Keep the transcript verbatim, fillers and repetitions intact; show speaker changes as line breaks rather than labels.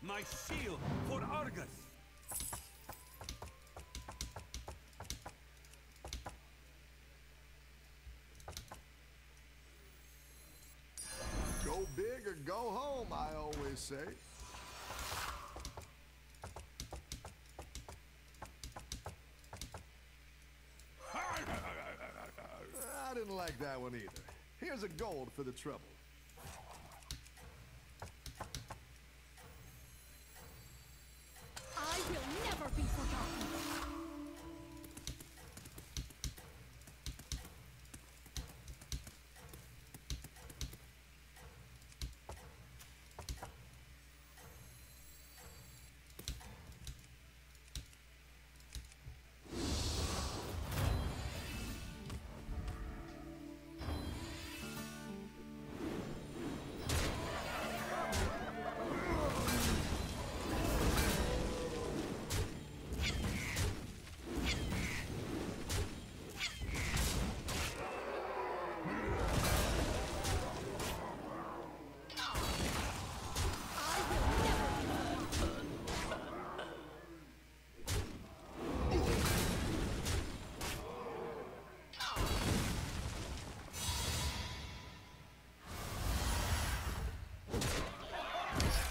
My shield for Argus!
Go big or go home, I always say. I didn't like that one either. Here's a gold for the trouble.